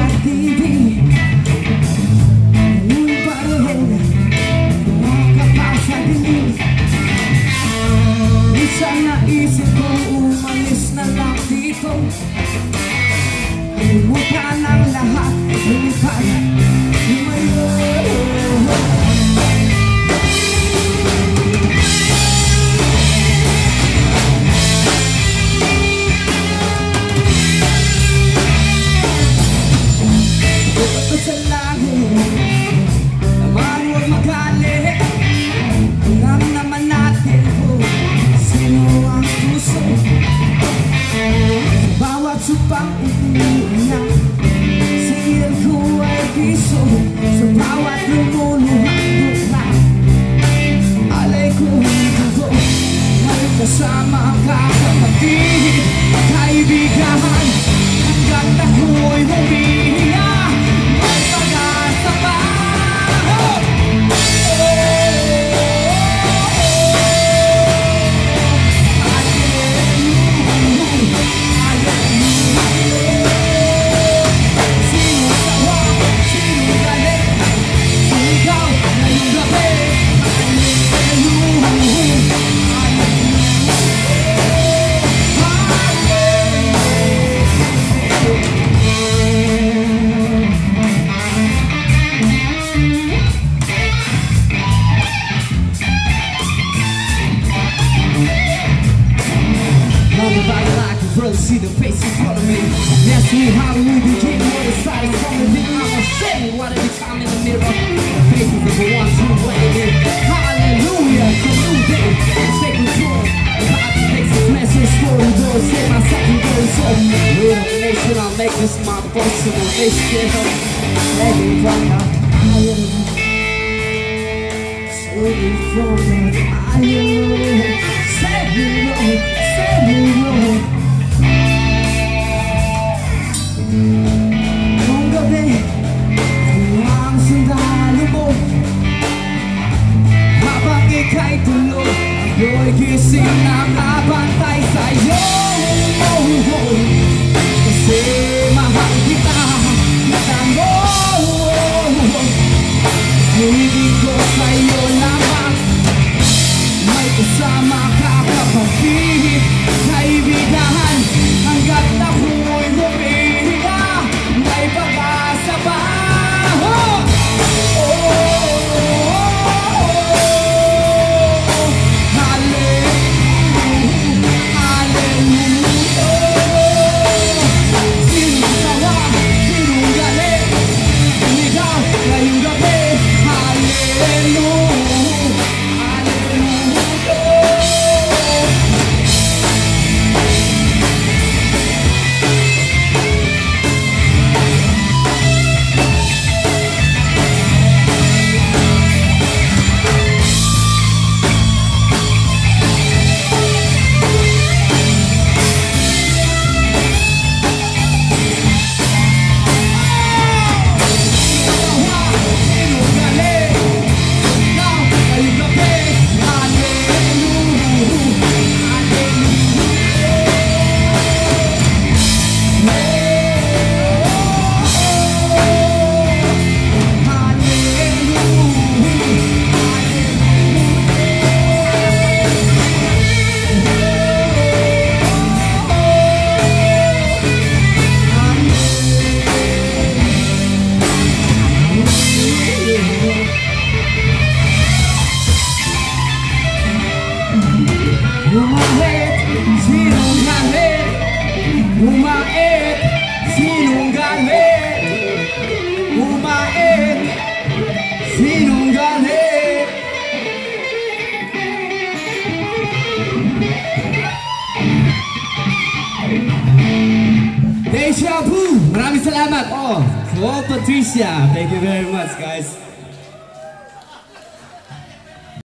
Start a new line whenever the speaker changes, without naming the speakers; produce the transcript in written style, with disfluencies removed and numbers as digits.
TV. Uy pa rin, makapasa dinig. Minsan naisip ko umalis na lang dito. Limutan ang lahat, lumipad, lumayo. Sa langit, naman huwag magalit. Alam naman natin kung sino ang puso. Sa bawat supang umiiyak, singil ko ay piso. Sa bawat lumuluhang bukla, alay ko ito. Ngayon kasama ka, kapatid, kaibigan, hanggang ako'y humihinga. See the face in front of me. Ask me how we begin, what the side is coming in. I'ma say what every time in the mirror. The faces of the ones who waited in. Hallelujah, it's a new day. Let's take control. God takes this message for the door. Say my second going so. Little nation, I'll make this my personal mission. Begging from the iron. Save me from the iron. Save me, Lord. Save me, Lord. Kung gabi, ang sundalo mo. Habang ika'y tulog, ako'y gising na nakabantay sa'yo. Kasi mahal kita, kita mo. Hindi ko sa'yo lamang, may kasama ka kapatid, kaibigan, hanggat ako'y humihinga. May pag-asa pa. Umait, sinunggalit. Umait, sinunggalit. Umait, sinunggalit. Deja vu. Maraming salamat. Oh, Patricia. Thank you very much, guys.